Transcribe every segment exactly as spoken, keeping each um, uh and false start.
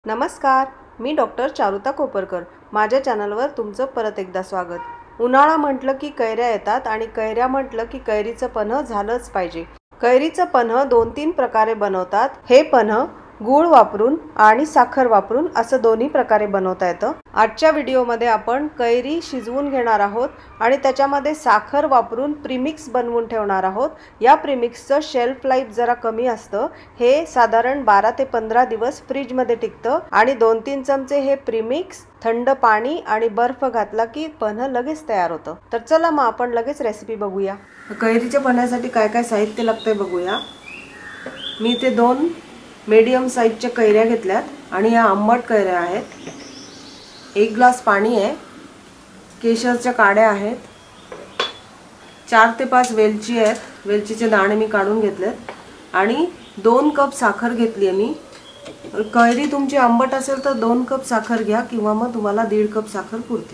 नमस्कार, मी डॉक्टर चारुता कोपरकर। माझ्या चॅनलवर तुमचं परत एकदा स्वागत। उन्हाळा म्हटलं की कैऱ्या येतात आणि कैऱ्या म्हटलं की कैरीचं पन्ह झालंच पाहिजे। कैरीचं पन्ह दोन तीन प्रकारे बनवतात। हे पन्ह गूळ वापरून आणि साखर वापरून असं दोन्ही प्रकारे बनवता येतं। आजच्या व्हिडिओमध्ये आपण कैरी शिजवून घेणार आहोत आणि त्याच्यामध्ये साखर वापरून प्रीमिक्स बनवून ठेवणार आहोत। या प्रीमिक्सचं शेल्फ लाईफ जरा कमी असतं। हे साधारण बारा ते पंधरा दिवस फ्रीज मध्ये टिकतं आणि दोन तीन चमचे हे प्रीमिक्स थंड पाणी आणि बर्फ घातला की पन्ह लगेच तयार होतं। तर चला मग आपण लगेच रेसिपी बघूया। कैरीच्या पन्ह्यासाठी काय काय साहित्य लागतंय बघूया। मी ते दोन मीडियम साइजच्या कैऱ्या घेतल्यात आणि या आंबट कैऱ्या आहेत। एक ग्लास पाणी आहे, केशरच्या काड्या आहेत, चार ते पाच वेलची आहेत, वेलचीचे दाणे मी काढून घेतलेत आणि दोन कप साखर घेतली आहे मी। कैरी तुमची आंबट असेल तर दोन कप साखर घ्या किंवा मग तुम्हाला दीड कप साखर पुरते।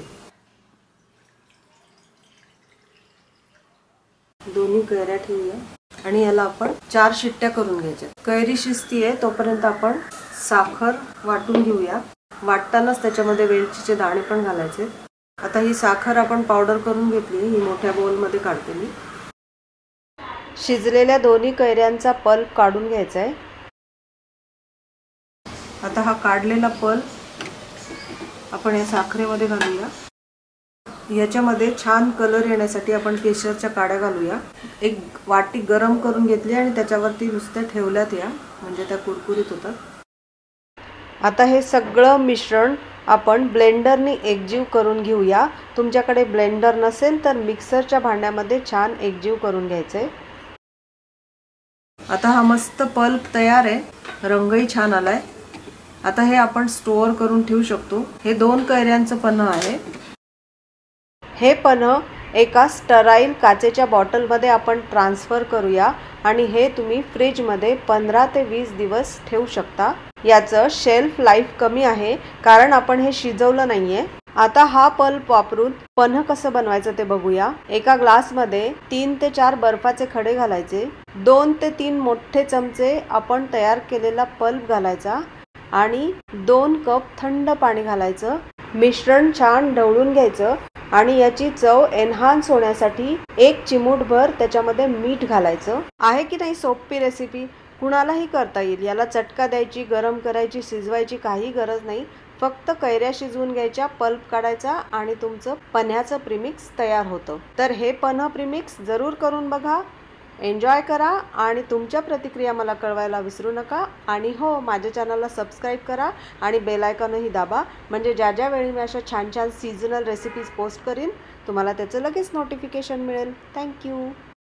दोन्ही कैऱ्या ठेवूया आणि याला आपण चार शिट्ट्या करून घ्यायच्या। कैरी शिजतीये तोपर्यंत आपण साखर वाटून घेऊया। वाटतानाच त्याच्यामध्ये वेलचीचे दाणे पण घालायचे। आता ही साखर आपण पावडर करून घेतली, ही मोठ्या बोल मध्ये काढते मी। शिजलेल्या दोन्ही कैऱ्यांचा पल्प काढून घ्यायचा आहे। आता हा काढलेला पल्प आपण या साखरेमध्ये घालूया। याच्यामध्ये छान कलर येण्यासाठी आपण केशरच्या काड्या घालूया। एक वाटी गरम करून घेतली आणि त्याच्यावरती नुसत्या ठेवल्यात या, म्हणजे त्या कुरकुरीत होतात। आता हे सगळं मिश्रण आपण ब्लेंडरने एकजीव करून घेऊया। तुमच्याकडे ब्लेंडर नसेल तर मिक्सरच्या भांड्यामध्ये छान एकजीव करून घ्यायचे। आता हा मस्त पल्प तयार आहे, रंगही छान आलाय। आता हे आपण स्टोअर करून ठेवू शकतो। हे दोन कैऱ्यांचं पन्ह आहे। हे पन्ह एका स्टराईल काचेच्या बॉटलमध्ये आपण ट्रान्सफर करूया आणि हे तुम्ही फ्रीजमध्ये पंधरा ते वीस दिवस ठेवू शकता। याचं शेल्फ लाईफ कमी आहे कारण आपण हे शिजवलं नाहीये। आता हा पल्प वापरून पन्ह कसं बनवायचं ते बघूया। एका ग्लासमध्ये तीन ते चार बर्फाचे खडे घालायचे, दोन ते तीन मोठे चमचे आपण तयार केलेला पल्प घालायचा आणि दोन कप थंड पाणी घालायचं। मिश्रण छान ढवळून घ्यायचं आणि याची चव एनहान्स होण्यासाठी एक चिमूटभर त्याच्यामध्ये मीठ घालायचं। आहे की नाही सोपी रेसिपी, कुणालाही करता येईल। याला चटका द्यायची, गरम करायची, शिजवायची काही गरज नाही। फक्त कैऱ्या शिजवून घ्यायच्या, पल्प काढायचा आणि तुमचं पन्ह्याचं प्रीमिक्स तयार होतं। तर हे पन्ह प्रीमिक्स जरूर करून बघा, एन्जॉय करा आणि तुमच्या प्रतिक्रिया मला कळवायला विसरू नका। आणि हो, माझ्या चॅनलला सबस्क्राईब करा आणि बेल आयकॉनही दाबा, म्हणजे ज्या ज्या वेळी मी अशा छान छान सीजनल रेसिपीज पोस्ट करीन तुम्हाला त्याचं लगेच नोटिफिकेशन मिळेल। थँक्यू।